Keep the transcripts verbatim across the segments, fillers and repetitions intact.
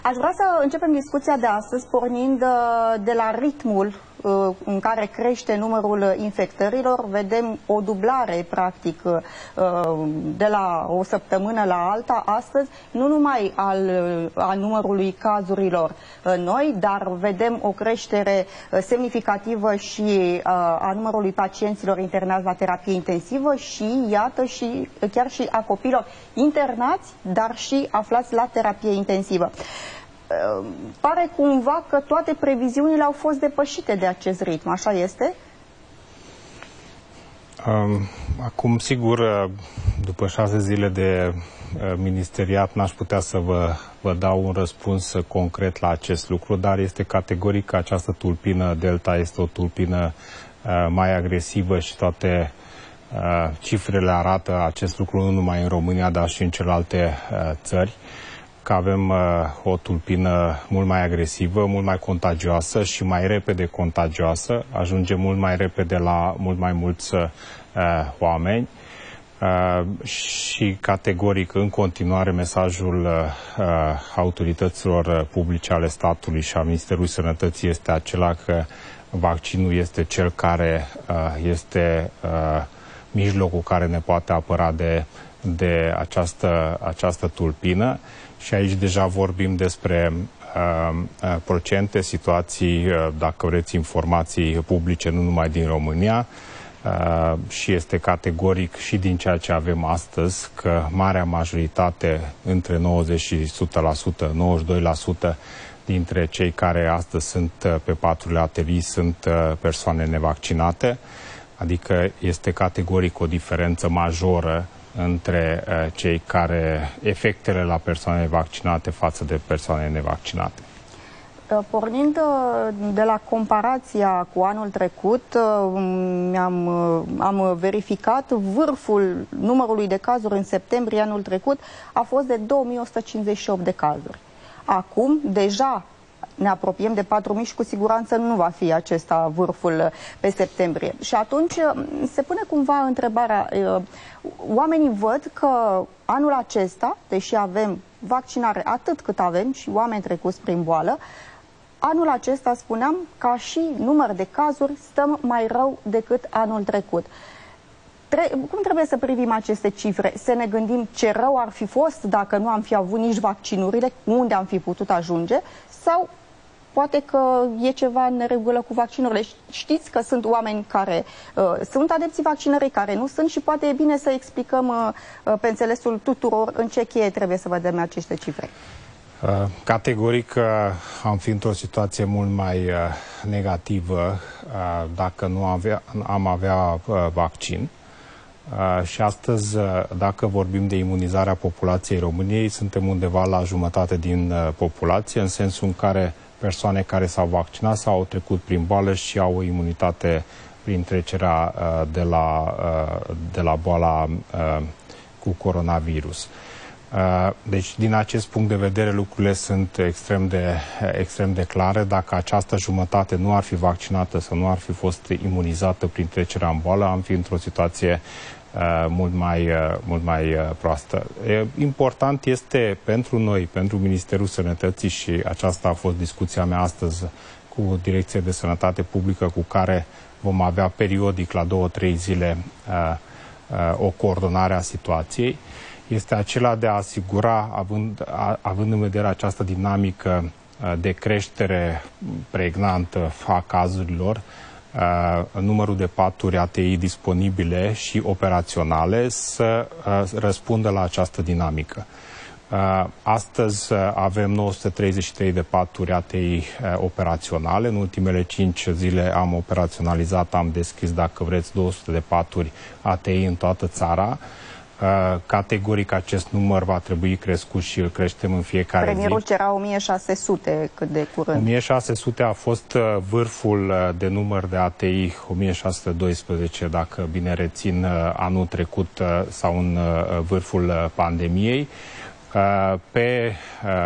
Aș vrea să începem discuția de astăzi pornind de la ritmul în care crește numărul infectărilor. Vedem o dublare, practic, de la o săptămână la alta, astăzi, nu numai al, al numărului cazurilor noi, dar vedem o creștere semnificativă și a numărului pacienților internați la terapie intensivă și, iată, și chiar și a copiilor internați, dar și aflați la terapie intensivă. Pare cumva că toate previziunile au fost depășite de acest ritm, așa este? Acum, sigur, după șase zile de ministeriat, n-aș putea să vă, vă dau un răspuns concret la acest lucru, dar este categoric că această tulpină Delta este o tulpină mai agresivă și toate cifrele arată acest lucru nu numai în România, dar și în celelalte țări, că avem uh, o tulpină mult mai agresivă, mult mai contagioasă și mai repede contagioasă, ajunge mult mai repede la mult mai mulți uh, oameni uh, și categoric în continuare mesajul uh, autorităților publice ale statului și a Ministerului Sănătății este acela că vaccinul este cel care uh, este uh, mijlocul care ne poate apăra de, de această, această tulpină. Și aici deja vorbim despre uh, uh, procente, situații, uh, dacă vreți, informații publice, nu numai din România, uh, și este categoric și din ceea ce avem astăzi, că marea majoritate, între nouăzeci și o sută la sută, nouăzeci și doi la sută dintre cei care astăzi sunt pe paturile A T V sunt uh, persoane nevaccinate, adică este categoric o diferență majoră între uh, cei care, efectele la persoane vaccinate față de persoane nevaccinate. Pornind de la comparația cu anul trecut, am, am verificat vârful numărului de cazuri în septembrie anul trecut a fost de două mii o sută cincizeci și opt de cazuri. Acum, deja ne apropiem de patru mii și cu siguranță nu va fi acesta vârful pe septembrie. Și atunci se pune cumva întrebarea, oamenii văd că anul acesta, deși avem vaccinare atât cât avem și oameni trecuți prin boală, anul acesta, spuneam, ca și număr de cazuri, stăm mai rău decât anul trecut. Tre- cum trebuie să privim aceste cifre? Să ne gândim ce rău ar fi fost dacă nu am fi avut nici vaccinurile, unde am fi putut ajunge, sau poate că e ceva în neregulă cu vaccinurile. Știți că sunt oameni care uh, sunt adepții vaccinării, care nu sunt și poate e bine să explicăm uh, pe înțelesul tuturor în ce cheie trebuie să vedem aceste cifre. Uh, categoric uh, am fi într-o situație mult mai uh, negativă uh, dacă nu avea, am avea uh, vaccin. Uh, și astăzi, uh, dacă vorbim de imunizarea populației României, suntem undeva la jumătate din uh, populație, în sensul în care persoane care s-au vaccinat sau au trecut prin boală și au o imunitate prin trecerea uh, de, la, uh, de la boala uh, cu coronavirus. Uh, deci, din acest punct de vedere, lucrurile sunt extrem de, extrem de clare. Dacă această jumătate nu ar fi vaccinată sau nu ar fi fost imunizată prin trecerea în boală, am fi într-o situație uh, mult mai, uh, mult mai uh, proastă. E, important este pentru noi, pentru Ministerul Sănătății, și aceasta a fost discuția mea astăzi cu Direcția de Sănătate Publică, cu care vom avea periodic la două, trei zile uh, uh, o coordonare a situației, este acela de a asigura, având, a, având în vedere această dinamică de creștere pregnantă a cazurilor, numărul de paturi A T I disponibile și operaționale să răspundă la această dinamică. Astăzi avem nouă sute treizeci și trei de paturi A T I operaționale. În ultimele cinci zile am operaționalizat, am deschis, dacă vreți, două sute de paturi A T I în toată țara. Categoric acest număr va trebui crescut și îl creștem în fiecare Premierul zi. Premierul cerea o mie șase sute cât de curând. o mie șase sute a fost vârful de număr de A T I, o mie șase sute doisprezece, dacă bine rețin, anul trecut sau în vârful pandemiei. Pe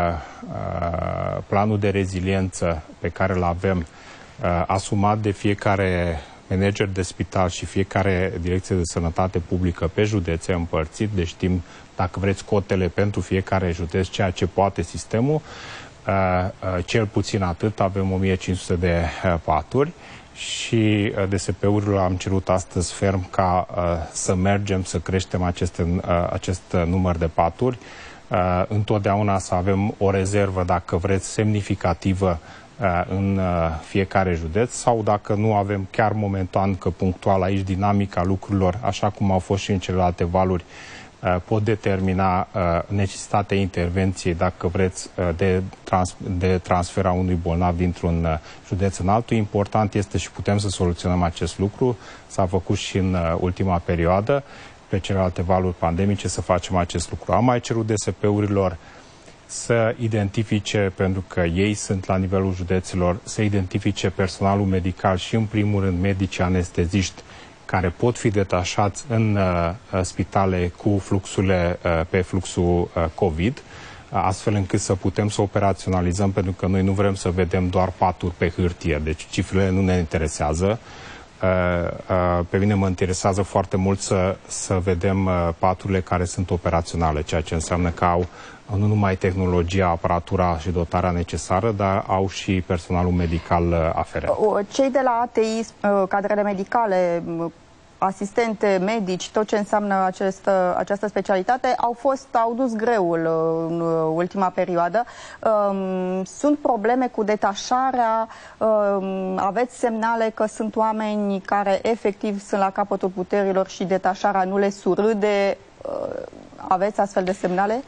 planul de reziliență pe care îl avem asumat de fiecare manager de spital și fiecare direcție de sănătate publică pe județe împărțit, deci știm, dacă vreți, cotele pentru fiecare județ, ceea ce poate sistemul. cel puțin atât, avem o mie cinci sute de paturi și D S P-urilor am cerut astăzi ferm ca să mergem, să creștem aceste, acest număr de paturi. Întotdeauna să avem o rezervă, dacă vreți, semnificativă în fiecare județ, sau dacă nu avem chiar momentan, că punctual aici dinamica lucrurilor, așa cum au fost și în celelalte valuri, pot determina necesitatea intervenției, dacă vreți, de, trans, de transfera unui bolnav dintr-un județ în altul. Important este și putem să soluționăm acest lucru. S-a făcut și în ultima perioadă, pe celelalte valuri pandemice, să facem acest lucru. Am mai cerut D S P-urilor să identifice, pentru că ei sunt la nivelul județelor, să identifice personalul medical și, în primul rând, medici anesteziști care pot fi detașați în uh, spitale cu fluxurile uh, pe fluxul uh, COVID, uh, astfel încât să putem să operaționalizăm, pentru că noi nu vrem să vedem doar paturi pe hârtie, deci cifrele nu ne interesează. Uh, uh, pe mine mă interesează foarte mult să, să vedem uh, paturile care sunt operaționale, ceea ce înseamnă că au nu numai tehnologia, aparatura și dotarea necesară, dar au și personalul medical aferent. Cei de la A T I, cadrele medicale, asistente, medici, tot ce înseamnă această, această specialitate, au fost, au dus greul în ultima perioadă. Sunt probleme cu detașarea? Aveți semnale că sunt oameni care efectiv sunt la capătul puterilor și detașarea nu le surâde? Aveți astfel de semnale?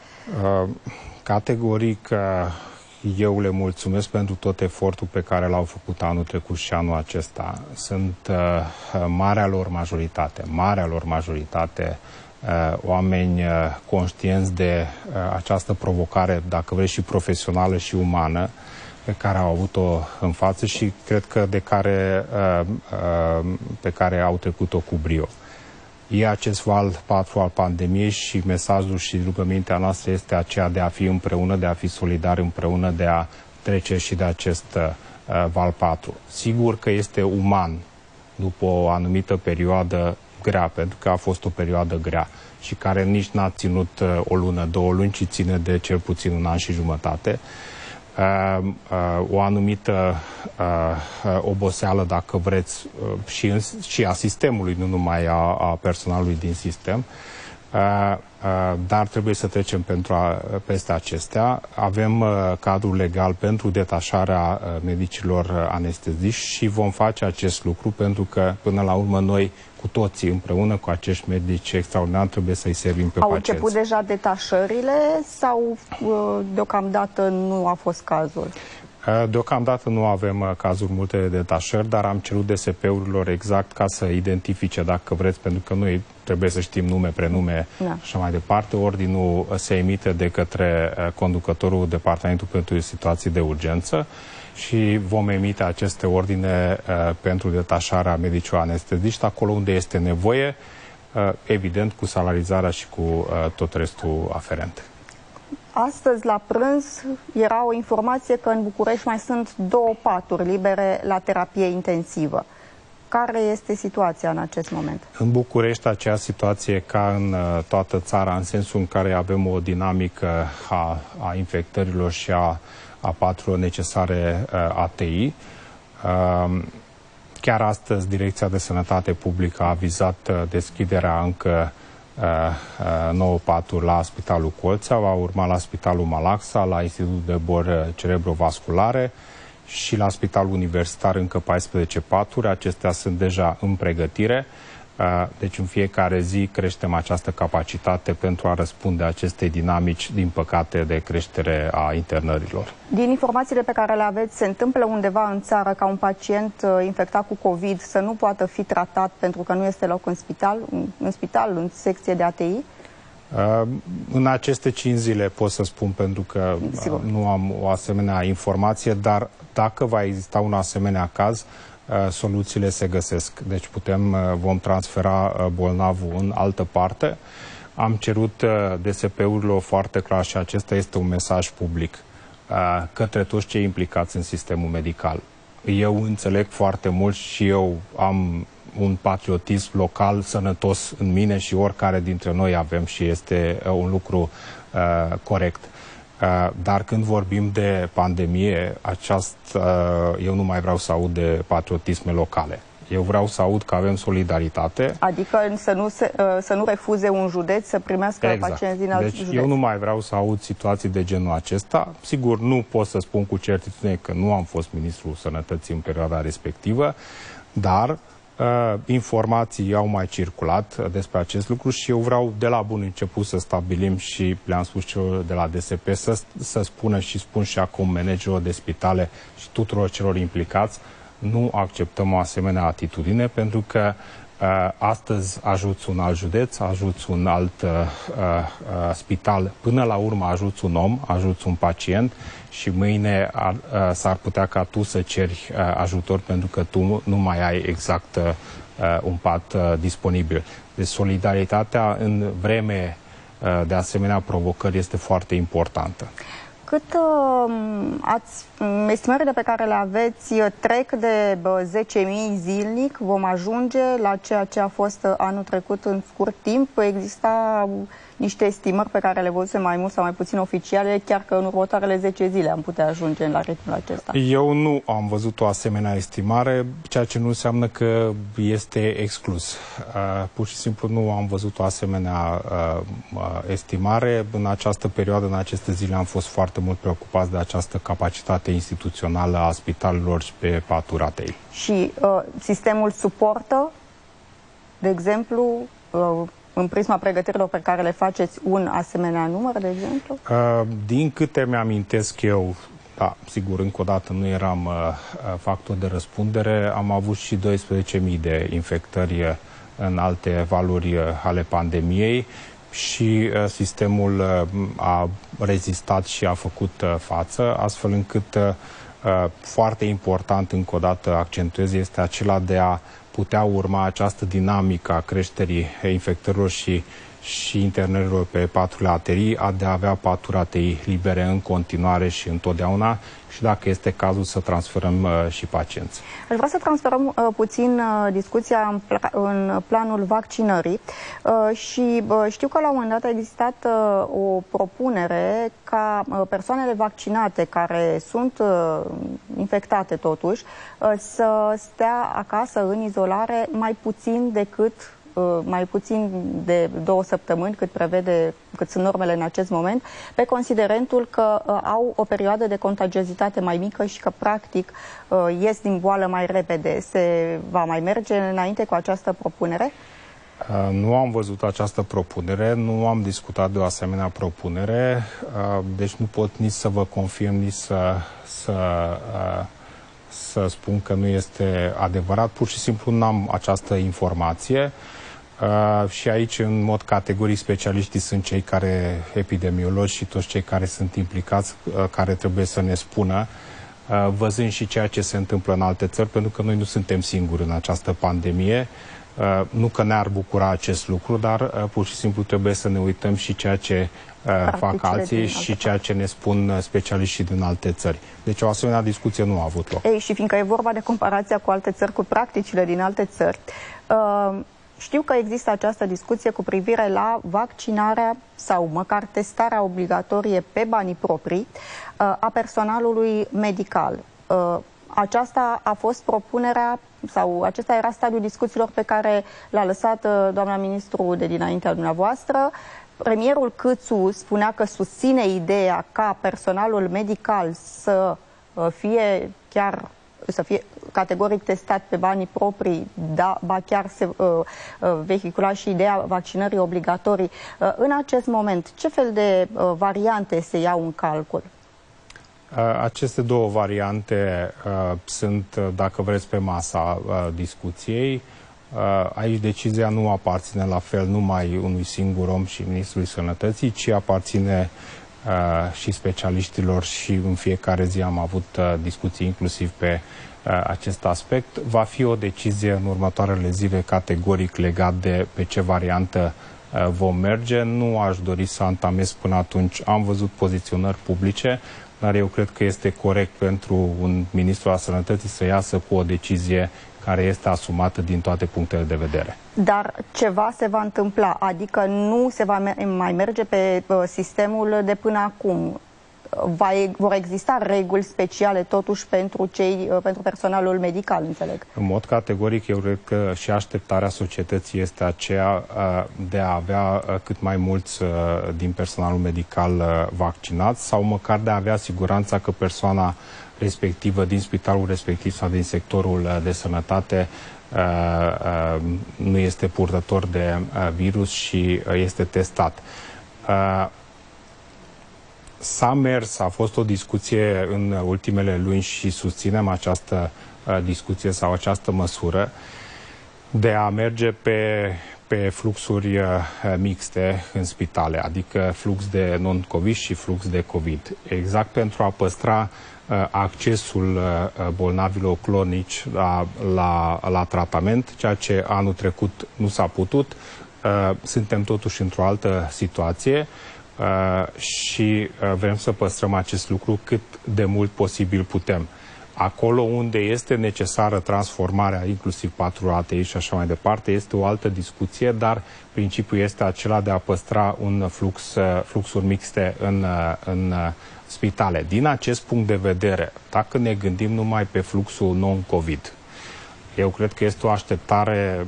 Categoric, eu le mulțumesc pentru tot efortul pe care l-au făcut anul trecut și anul acesta. Sunt uh, marea lor majoritate, marea lor majoritate, uh, oameni uh, conștienți de uh, această provocare, dacă vreți, și profesională și umană, pe care au avut-o în față și cred că de care, uh, uh, pe care au trecut-o cu brio. E acest val patru al pandemiei și mesajul și rugămintea noastră este aceea de a fi împreună, de a fi solidari împreună, de a trece și de acest uh, val patru. Sigur că este uman după o anumită perioadă grea, pentru că a fost o perioadă grea și care nici n-a ținut uh, o lună, două luni, ci ține de cel puțin un an și jumătate. Uh, uh, o anumită uh, oboseală, dacă vreți, uh, și, în, și a sistemului, nu numai a, a personalului din sistem, uh, uh, dar trebuie să trecem pentru a, peste acestea. Avem uh, cadrul legal pentru detașarea uh, medicilor anesteziști și vom face acest lucru pentru că, până la urmă, noi cu toții, împreună cu acești medici extraordinari, trebuie să-i servim pe Au pacienți. Au început deja detașările sau deocamdată nu a fost cazul? Deocamdată nu avem cazuri multe de detașări, dar am cerut D S P-urilor exact ca să identifice, dacă vreți, pentru că noi trebuie să știm nume, prenume și da. așa mai departe. Ordinul se emite de către conducătorul Departamentului pentru Situații de Urgență și vom emite aceste ordine uh, pentru detașarea medicilor anesteziști acolo unde este nevoie, uh, evident cu salarizarea și cu uh, tot restul aferent. Astăzi, la prânz, era o informație că în București mai sunt două paturi libere la terapie intensivă. Care este situația în acest moment? În București, acea situație ca în uh, toată țara, în sensul în care avem o dinamică a, a infectărilor și a a patru necesare uh, A T I. Uh, chiar astăzi, Direcția de Sănătate Publică a avizat uh, deschiderea încă uh, uh, nouă paturi la Spitalul Colțea, va urma la Spitalul Malaxa, la Institutul de Boli Cerebrovasculare și la Spitalul Universitar încă paisprezece paturi. Acestea sunt deja în pregătire. Deci în fiecare zi creștem această capacitate pentru a răspunde acestei dinamici, din păcate, de creștere a internărilor. Din informațiile pe care le aveți, se întâmplă undeva în țară ca un pacient infectat cu COVID să nu poată fi tratat pentru că nu este loc în spital, în spital, în secție de A T I? În aceste cinci zile pot să spun, pentru că Sigur. nu am o asemenea informație, dar dacă va exista un asemenea caz, soluțiile se găsesc. Deci putem, vom transfera bolnavul în altă parte. Am cerut D S P-urilor foarte clar și acesta este un mesaj public către toți cei implicați în sistemul medical. Eu înțeleg foarte mult și eu am un patriotism local sănătos în mine și oricare dintre noi avem și este un lucru uh, corect. Dar când vorbim de pandemie, această, eu nu mai vreau să aud de patriotisme locale. Eu vreau să aud că avem solidaritate. Adică să nu, se, să nu refuze un județ să primească exact. pacienți din alt deci județ. Eu nu mai vreau să aud situații de genul acesta. Sigur, nu pot să spun cu certitudine că nu am fost ministrul sănătății în perioada respectivă, dar uh, informații au mai circulat despre acest lucru și eu vreau de la bun început să stabilim și le-am spus celor de la D S P să, să spună și spun și acum managerilor de spitale și tuturor celor implicați, nu acceptăm o asemenea atitudine, pentru că uh, astăzi ajuți un alt județ, ajuți un alt uh, uh, spital, până la urmă ajuți un om, ajuți un pacient și mâine uh, s-ar putea ca tu să ceri uh, ajutor pentru că tu nu mai ai exact uh, un pat uh, disponibil. Deci solidaritatea în vreme uh, de asemenea provocări este foarte importantă. Cât uh, ați, estimările pe care le aveți trec de zece mii zilnic? Vom ajunge la ceea ce a fost anul trecut în scurt timp? Exista niște estimări pe care le văzusem mai mult sau mai puțin oficiale, chiar că în următoarele zece zile am putea ajunge la ritmul acesta. Eu nu am văzut o asemenea estimare, ceea ce nu înseamnă că este exclus. Uh, pur și simplu nu am văzut o asemenea uh, estimare. În această perioadă, în aceste zile, am fost foarte mult preocupați de această capacitate instituțională a spitalelor și pe patul ratei. Și uh, sistemul suportă, de exemplu, uh, în prisma pregătirilor pe care le faceți, un asemenea număr, de exemplu? Uh, din câte mi-amintesc eu, da, sigur, încă o dată nu eram uh, factor de răspundere, am avut și doisprezece mii de infectări în alte valuri uh, ale pandemiei și uh, sistemul uh, a rezistat și a făcut uh, față, astfel încât uh, foarte important, încă o dată accentuez, este acela de a putea urma această dinamică a creșterii infectărilor și, și internărilor pe paturile A T R I, a de a avea paturi A T I libere în continuare și întotdeauna și, dacă este cazul, să transferăm uh, și pacienți. Aș vrea să transferăm uh, puțin uh, discuția în, pla în planul vaccinării uh, și uh, știu că la un moment dat a existat uh, o propunere ca uh, persoanele vaccinate care sunt uh, infectate totuși uh, să stea acasă în izolare mai puțin decât mai puțin de două săptămâni, cât prevede, cât sunt normele în acest moment, pe considerentul că uh, au o perioadă de contagiozitate mai mică și că, practic, uh, ies din boală mai repede. Se va mai merge înainte cu această propunere? Uh, nu am văzut această propunere, nu am discutat de o asemenea propunere, uh, deci nu pot nici să vă confirm, nici să, să, uh, să spun că nu este adevărat. Pur și simplu nu am această informație. Uh, și aici, în mod categoric, specialiștii sunt cei care, epidemiologi și toți cei care sunt implicați, uh, care trebuie să ne spună, uh, văzând și ceea ce se întâmplă în alte țări, pentru că noi nu suntem singuri în această pandemie. Uh, nu că ne-ar bucura acest lucru, dar uh, pur și simplu trebuie să ne uităm și ceea ce uh, fac alții și ceea ce ne spun specialiștii din alte țări. Deci o asemenea discuție nu a avut loc. Ei, și fiindcă e vorba de comparația cu alte țări, cu practicile din alte țări, uh, știu că există această discuție cu privire la vaccinarea sau măcar testarea obligatorie pe banii proprii a personalului medical. Aceasta a fost propunerea sau acesta era stadiul discuțiilor pe care l-a lăsat doamna ministru de dinaintea dumneavoastră. Premierul Câțu spunea că susține ideea ca personalul medical să fie chiar să fie categoric testat pe banii proprii, da, ba chiar se uh, uh, vehicula și ideea vaccinării obligatorii. Uh, în acest moment, ce fel de uh, variante se iau în calcul? Uh, aceste două variante uh, sunt, dacă vreți, pe masa uh, discuției. Uh, aici decizia nu aparține la fel numai unui singur om și Ministrului Sănătății, ci aparține Uh, și specialiștilor și în fiecare zi am avut uh, discuții inclusiv pe uh, acest aspect. Va fi o decizie în următoarele zile categoric legat de pe ce variantă uh, vom merge. Nu aș dori să antamez până atunci. Am văzut poziționări publice, dar eu cred că este corect pentru un ministru al sănătății să iasă cu o decizie care este asumată din toate punctele de vedere. Dar ceva se va întâmpla, adică nu se va mai merge pe sistemul de până acum. va, vor exista reguli speciale totuși pentru, cei, pentru personalul medical, înțeleg. În mod categoric, eu cred că și așteptarea societății este aceea de a avea cât mai mulți din personalul medical vaccinat sau măcar de a avea siguranța că persoana respectivă din spitalul respectiv sau din sectorul de sănătate nu este purtător de virus și este testat. S-a mers, a fost o discuție în ultimele luni și susținem această discuție sau această măsură de a merge pe, pe fluxuri mixte în spitale, adică flux de non-COVID și flux de COVID, exact pentru a păstra accesul bolnavilor cronici la, la, la tratament, ceea ce anul trecut nu s-a putut. Suntem totuși într-o altă situație și vrem să păstrăm acest lucru cât de mult posibil putem. Acolo unde este necesară transformarea, inclusiv patru A T I și așa mai departe, este o altă discuție, dar principiul este acela de a păstra un flux, fluxuri mixte în, în spitale. Din acest punct de vedere, dacă ne gândim numai pe fluxul non-COVID, eu cred că este o așteptare,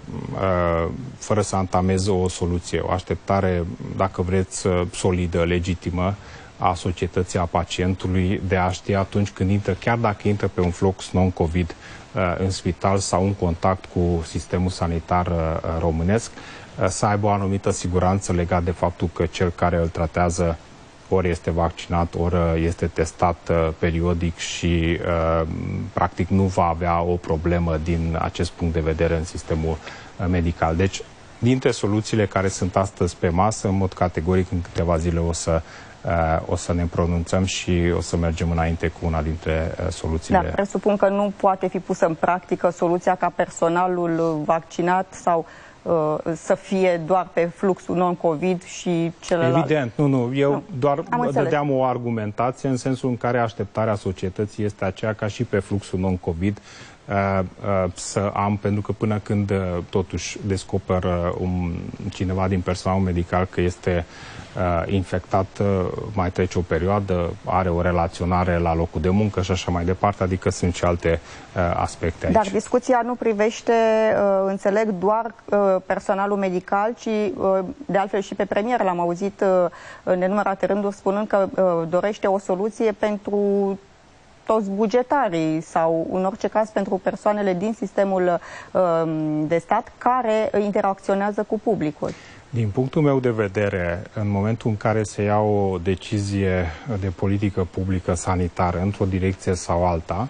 fără să antamez o soluție, o așteptare, dacă vreți, solidă, legitimă, a societății, a pacientului, de a ști atunci când intră, chiar dacă intră pe un flux non-COVID în spital sau în contact cu sistemul sanitar românesc, să aibă o anumită siguranță legat de faptul că cel care îl tratează ori este vaccinat, ori este testat periodic și practic nu va avea o problemă din acest punct de vedere în sistemul medical. Deci, dintre soluțiile care sunt astăzi pe masă, în mod categoric, în câteva zile o să o să ne pronunțăm și o să mergem înainte cu una dintre soluțiile. Da, presupun că nu poate fi pusă în practică soluția ca personalul vaccinat sau uh, să fie doar pe fluxul non-COVID și celălalt. Evident, nu, nu. Eu nu. doar Am dădeam o argumentație în sensul în care așteptarea societății este aceea ca și pe fluxul non-COVID uh, uh, să am, pentru că până când uh, totuși descoper uh, un, cineva din personalul medical că este Uh, infectat, uh, mai trece o perioadă, are o relaționare la locul de muncă și așa mai departe, adică sunt și alte uh, aspecte aici. Dar discuția nu privește, uh, înțeleg, doar uh, personalul medical, ci uh, de altfel și pe premier l-am auzit uh, în nenumărate rânduri spunând că uh, dorește o soluție pentru toți bugetarii sau, în orice caz, pentru persoanele din sistemul uh, de stat care interacționează cu publicul. Din punctul meu de vedere, în momentul în care se ia o decizie de politică publică sanitară într-o direcție sau alta,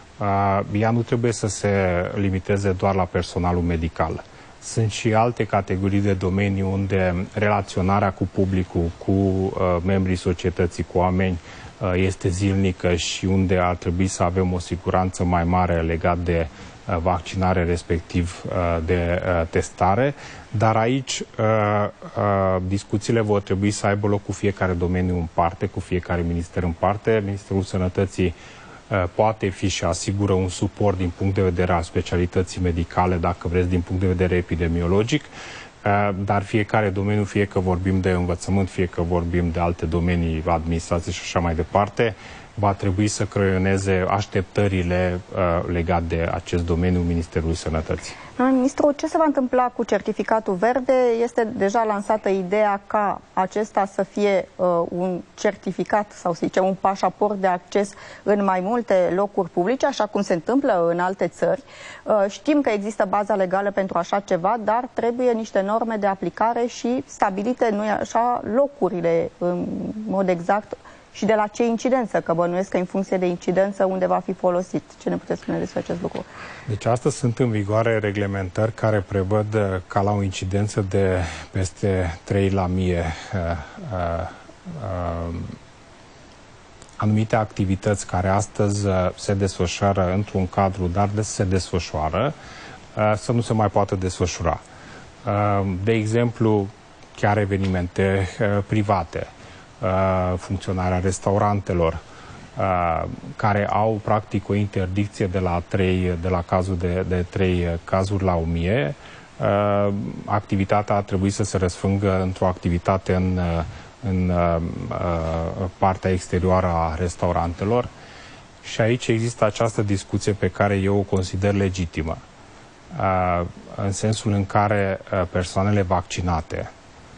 ea nu trebuie să se limiteze doar la personalul medical. Sunt și alte categorii de domenii unde relaționarea cu publicul, cu membrii societății, cu oameni, este zilnică și unde ar trebui să avem o siguranță mai mare legat de vaccinare, respectiv de testare, dar aici discuțiile vor trebui să aibă loc cu fiecare domeniu în parte, cu fiecare minister în parte. Ministerul Sănătății poate fi și asigură un suport din punct de vedere al specialității medicale, dacă vreți, din punct de vedere epidemiologic, dar fiecare domeniu, fie că vorbim de învățământ, fie că vorbim de alte domenii, administrație și așa mai departe, va trebui să creioneze așteptările uh, legate de acest domeniu Ministerului Sănătății. Domnul ministru, ce se va întâmpla cu certificatul verde? Este deja lansată ideea ca acesta să fie uh, un certificat sau, să zicem, un pașaport de acces în mai multe locuri publice, așa cum se întâmplă în alte țări. Uh, știm că există baza legală pentru așa ceva, dar trebuie niște norme de aplicare și stabilite, nu-i așa, locurile în mod exact și de la ce incidență, că bănuiesc că în funcție de incidență unde va fi folosit. Ce ne puteți spune despre acest lucru? Deci astăzi sunt în vigoare reglementări care prevăd ca la o incidență de peste trei la mie uh, uh, uh, anumite activități care astăzi se desfășoară într-un cadru, dar se desfășoară, uh, să nu se mai poată desfășura. Uh, de exemplu, chiar evenimente uh, private, funcționarea restaurantelor, care au practic o interdicție de la trei, de la cazul de, de trei cazuri la o mie. Activitatea ar trebui să se răsfrângă într-o activitate în în uh, partea exterioară a restaurantelor și aici există această discuție pe care eu o consider legitimă, uh, în sensul în care uh, persoanele vaccinate,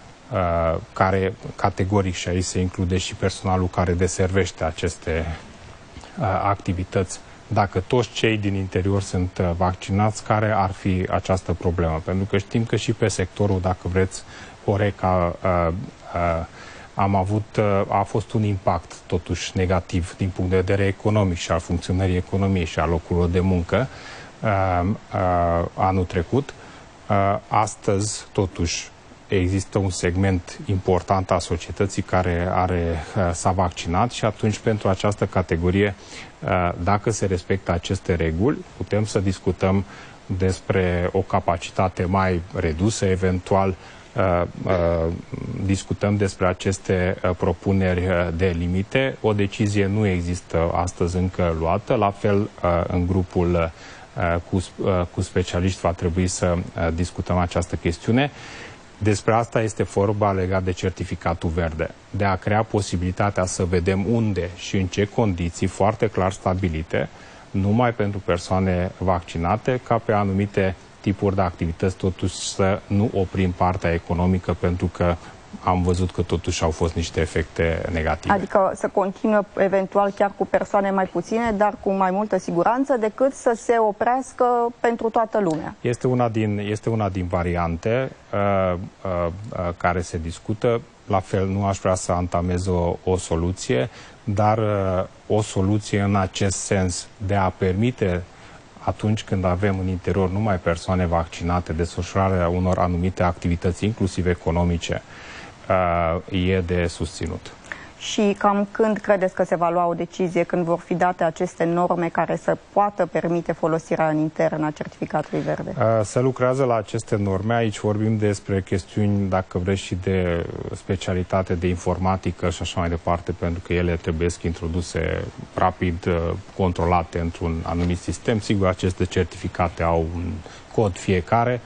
uh, care categoric, și aici se include și personalul care deservește aceste uh, activități, dacă toți cei din interior sunt uh, vaccinați, care ar fi această problemă? Pentru că știm că și pe sectorul, dacă vreți, Horeca, uh, uh, am avut, uh, a fost un impact totuși negativ din punct de vedere economic și al funcționării economiei și al locurilor de muncă uh, uh, anul trecut. Uh, astăzi, totuși, există un segment important al societății care are, uh, s-a vaccinat și atunci pentru această categorie, uh, dacă se respectă aceste reguli, putem să discutăm despre o capacitate mai redusă, eventual uh, uh, discutăm despre aceste uh, propuneri uh, de limite. O decizie nu există astăzi încă luată, la fel uh, în grupul uh, cu, uh, cu specialiști va trebui să uh, discutăm această chestiune. Despre asta este vorba legat de certificatul verde, de a crea posibilitatea să vedem unde și în ce condiții foarte clar stabilite, numai pentru persoane vaccinate, ca pe anumite tipuri de activități totuși să nu oprim partea economică, pentru că am văzut că totuși au fost niște efecte negative. Adică să continuă eventual chiar cu persoane mai puține, dar cu mai multă siguranță, decât să se oprească pentru toată lumea. Este una din, este una din variante uh, uh, care se discută. La fel, nu aș vrea să antamez o, o soluție, dar uh, o soluție în acest sens de a permite, atunci când avem în interior numai persoane vaccinate, desfășurarea unor anumite activități, inclusiv economice, uh, e de susținut. Și cam când credeți că se va lua o decizie, când vor fi date aceste norme care să poată permite folosirea în intern a certificatului verde? Se lucrează la aceste norme. Aici vorbim despre chestiuni, dacă vreți, și de specialitate de informatică și așa mai departe, pentru că ele trebuie să introduse rapid, controlate într-un anumit sistem. Sigur, aceste certificate au un cod fiecare,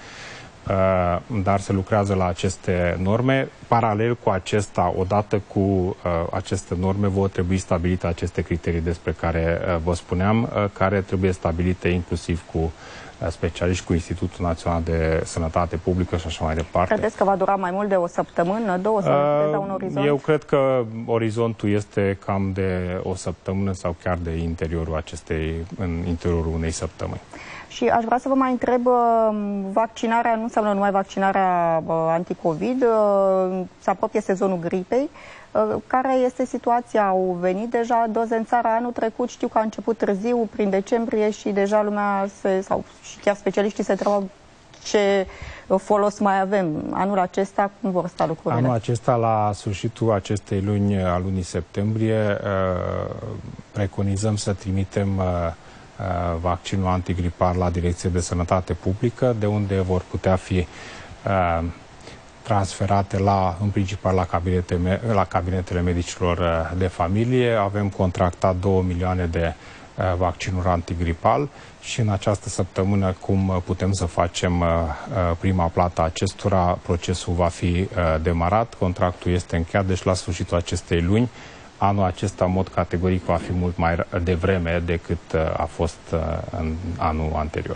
dar se lucrează la aceste norme. Paralel cu acesta, odată cu uh, aceste norme, vor trebui stabilite aceste criterii despre care uh, vă spuneam, uh, care trebuie stabilite inclusiv cu uh, specialiști, cu Institutul Național de Sănătate Publică și așa mai departe. Credeți că va dura mai mult de o săptămână, două, sau uh, un orizont? Eu cred că orizontul este cam de o săptămână sau chiar de interiorul acestei, în interiorul unei săptămâni. Și aș vrea să vă mai întreb, vaccinarea nu înseamnă numai vaccinarea anticovid, se apropie sezonul gripei. Care este situația? Au venit deja doze în țară anul trecut, știu că a început târziu, prin decembrie, și deja lumea, se, sau și chiar specialiștii se întrebau ce folos mai avem. Anul acesta, cum vor sta lucrurile? Anul acesta, la sfârșitul acestei luni, a lunii septembrie, preconizăm să trimitem vaccinul antigripal la Direcția de Sănătate Publică, de unde vor putea fi uh, transferate la, în principal la, cabinete, la cabinetele medicilor uh, de familie. Avem contractat două milioane de uh, vaccinuri antigripal și în această săptămână, cum putem să facem uh, prima plată acestora, procesul va fi uh, demarat, contractul este încheiat, deci la sfârșitul acestei luni. Anul acesta, în mod categoric, va fi mult mai devreme decât a fost în anul anterior.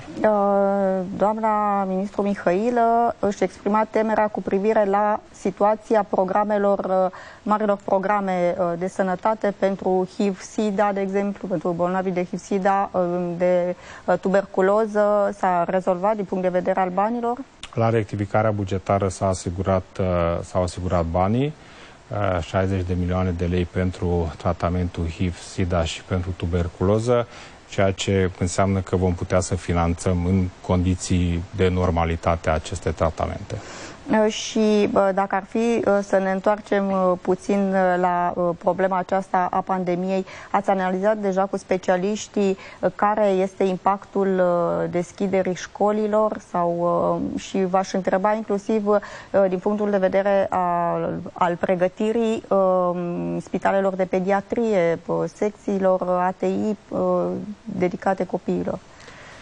Doamna ministru Mihailă își exprima temerea cu privire la situația programelor, marilor programe de sănătate pentru H I V-SIDA, de exemplu, pentru bolnavii de H I V-SIDA, de tuberculoză. S-a rezolvat din punct de vedere al banilor? La rectificarea bugetară s-a asigurat, s-au asigurat banii. șaizeci de milioane de lei pentru tratamentul H I V-SIDA și pentru tuberculoză, ceea ce înseamnă că vom putea să finanțăm în condiții de normalitate aceste tratamente. Și dacă ar fi să ne întoarcem puțin la problema aceasta a pandemiei, ați analizat deja cu specialiștii care este impactul deschiderii școlilor, sau și v-aș întreba inclusiv din punctul de vedere al, al pregătirii spitalelor de pediatrie, secțiilor A T I dedicate copiilor?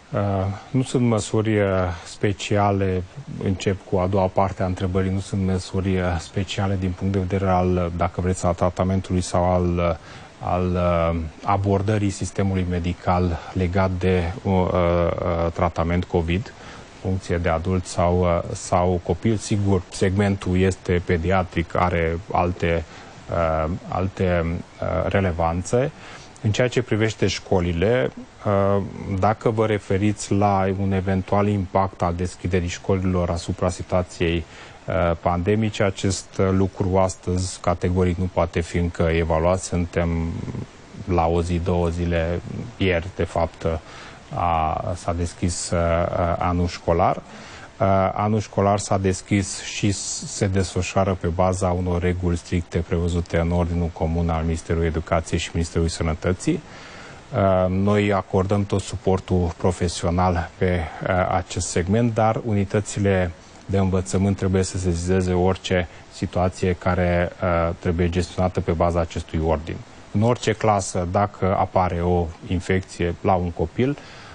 Nu sunt măsuri speciale, încep cu a doua parte a întrebării, nu sunt măsuri speciale din punct de vedere al, dacă vreți, al tratamentului sau al, al abordării sistemului medical legat de uh, uh, tratament COVID, funcție de adult sau, sau copil. Sigur, segmentul este pediatric, are alte, uh, alte uh, relevanțe. În ceea ce privește școlile, dacă vă referiți la un eventual impact al deschiderii școlilor asupra situației pandemice, acest lucru astăzi categoric nu poate fi încă evaluat. Suntem la o zi, două zile, ieri de fapt s-a deschis anul școlar. Anul școlar s-a deschis și se desfășoară pe baza unor reguli stricte prevăzute în Ordinul Comun al Ministerului Educației și Ministerului Sănătății. Noi acordăm tot suportul profesional pe acest segment, dar unitățile de învățământ trebuie să se sesizeze orice situație care trebuie gestionată pe baza acestui ordin. În orice clasă, dacă apare o infecție la un copil,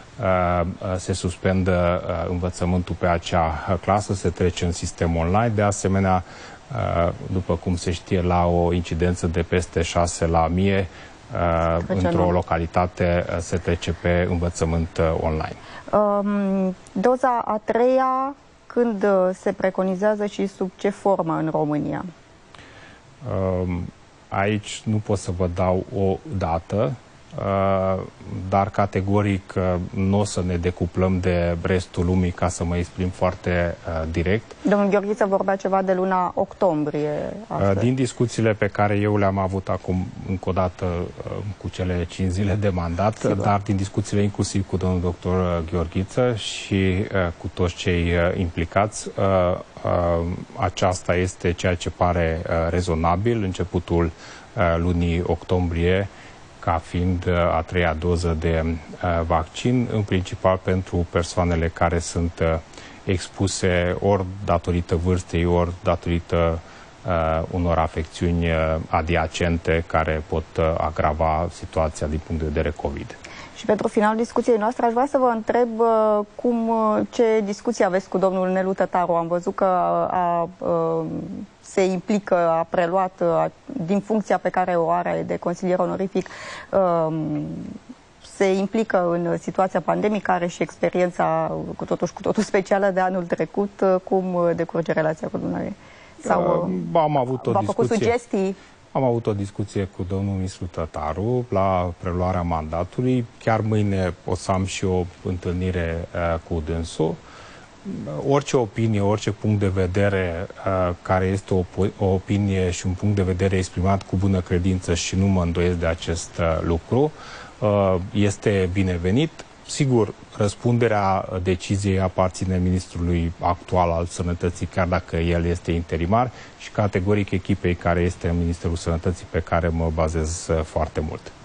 se suspendă învățământul pe acea clasă, se trece în sistem online. De asemenea, după cum se știe, la o incidență de peste șase la mie, într-o localitate se trece pe învățământ online. Um, doza a treia, când se preconizează și sub ce formă în România? Um, aici nu pot să vă dau o dată, dar categoric nu o să ne decuplăm de restul lumii, ca să mă exprim foarte uh, direct. Domnul Gheorghiță vorbea ceva de luna octombrie astăzi. Din discuțiile pe care eu le-am avut acum, încă o dată, uh, cu cele cinci zile de mandat, sigur, dar din discuțiile inclusiv cu domnul doctor Gheorghiță și uh, cu toți cei uh, implicați, uh, uh, aceasta este ceea ce pare uh, rezonabil, începutul uh, lunii octombrie, ca fiind a treia doză de uh, vaccin, în principal pentru persoanele care sunt uh, expuse ori datorită vârstei, ori datorită uh, unor afecțiuni uh, adiacente care pot uh, agrava situația din punct de vedere COVID. Și pentru final discuției noastre aș vrea să vă întreb uh, cum, uh, ce discuție aveți cu domnul Nelu Tătaru. Am văzut că a, a, se implică, a preluat a, din funcția pe care o are de consilier onorific, a, se implică în situația pandemică, are și experiența cu totul și cu totul specială de anul trecut. Cum decurge relația cu dumneavoastră? Sau am avut o v-a discuție. făcut sugestii? Am avut o discuție cu domnul ministru Tătaru la preluarea mandatului. Chiar mâine o să am și o întâlnire uh, cu dânsul. Orice opinie, orice punct de vedere uh, care este o, o opinie și un punct de vedere exprimat cu bună credință, și nu mă îndoiesc de acest uh, lucru, uh, este binevenit. Sigur, răspunderea deciziei aparține ministrului actual al Sănătății, chiar dacă el este interimar, și categoric echipei care este în Ministerul Sănătății, pe care mă bazez foarte mult.